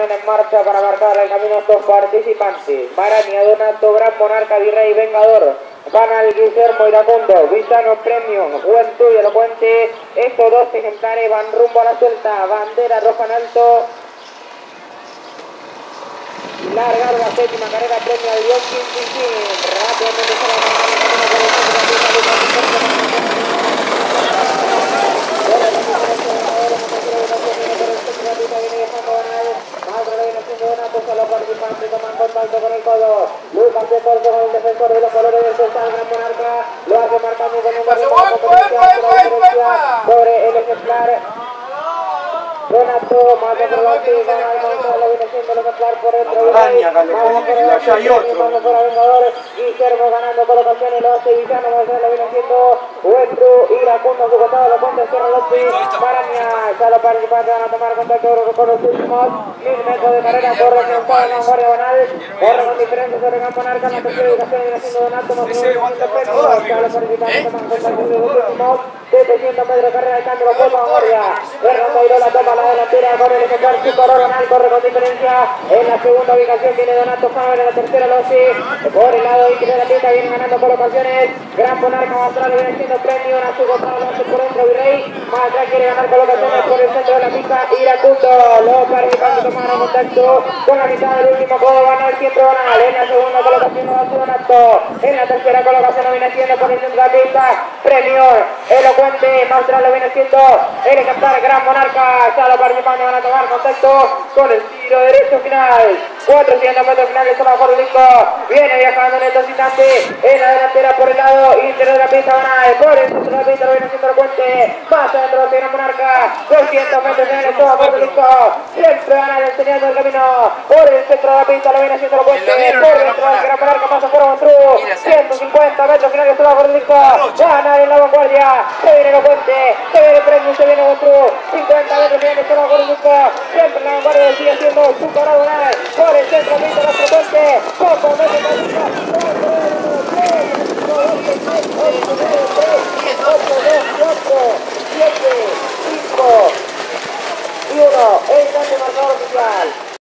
ponen en marcha para marcar el camino a estos participantes. Maraña, Donato, Gran Monarca, Virrey, Vengador, Banal, Guillermo, Iracundo, Villano, Premium, Juventud y Elocuente. Estos dos ejemplares van rumbo a la suelta. Bandera roja en alto. Largar la séptima carrera, premio al León rápidamente se va a los participantes toman contacto con el codo. Lucas de Corto con el defensor de los colores del Celta, Gran Monarca. Lo hace marcando con un sobre el ejemplar. Donato, más de Probati, gana el monstruo, lo viene siendo el ejemplar por dentro. Vamos por Vengador, Guillermo ganando colocaciones, lo hace Villano, lo viene siendo Huentru, Iracundo, su costado, lo cuenta Sierra López, Maraña, ya los participantes van a tomar contacto con los últimos 1000 metros de carrera, corre triunfado en la vanguardia Banal, corre con diferencia sobre Gran Monarca, la tercera ubicación viene siendo Donato, más de 900 metros, ya los participantes toman contacto con los últimos 700 metros de carrera, el cambio, lo fue vanguardia, Fernando Irola toma la delantera con el ejemplar Super Banal, corre con diferencia, en la segunda ubicación viene Donato Faber, en la tercera Lossi, por el lado de la pista vienen ganando colocaciones, Gran Monarca más atrás le viene siendo premio, a su costado lo hace por dentro Virrey, más atrás quiere ganar colocaciones por el centro de la pista, Iracundo, los participantes tomaron contacto con la mitad del último codo, Banal, siempre Banal, en la segunda colocación lo hace Donato, en la tercera colocación lo viene siendo por el centro de la pista, premio, Elocuente, más atrás lo viene siendo el ejemplar Gran Monarca, ya los participantes van a tomar contacto con el tiro derecho final, 400 metros finales, a mejor disco, viene viajando en estos instantes, en la delantera por el lado interior de la pista Banal, por el centro de la pista lo viene haciendo Elocuente, más adentro de Gran Monarca, 200 metros finales, todo a mejor disco, siempre Banal enseñando el camino, por el centro de la pista lo viene haciendo Elocuente, por dentro de Gran Monarca, pasa por Montru, 150 metros finales, todo a mejor disco, Banal en la vanguardia, se viene Elocuente, se viene Premio, se viene Montru, 50 metros finales, todo a mejor disco, siempre en la vanguardia sigue siendo Super Banal, por el centro de la frecuente, poco metros de la 7, 5 y 1, el grande marcador oficial.